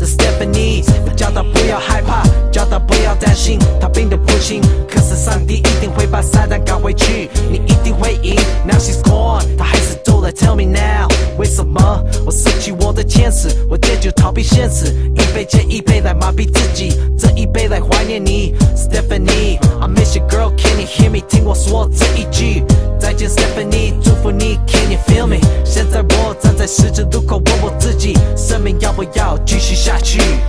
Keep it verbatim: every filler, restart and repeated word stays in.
的 Stephanie， 我叫她不要害怕，叫她不要担心，她病得不轻，可是上帝一定会把撒旦赶回去，你一定会赢。Now she's gone， 她还是都来 tell me now， 为什么我失去我的坚持？我借酒逃避现实，一杯接一杯来麻痹自己，这一杯来怀念你 ，Stephanie。I miss you girl， can you hear me？ 听我说这一句，再见 Stephanie， 祝福你 ，Can you feel me？ 现在我站在十字路口，问我自己，生命要不要继续下去？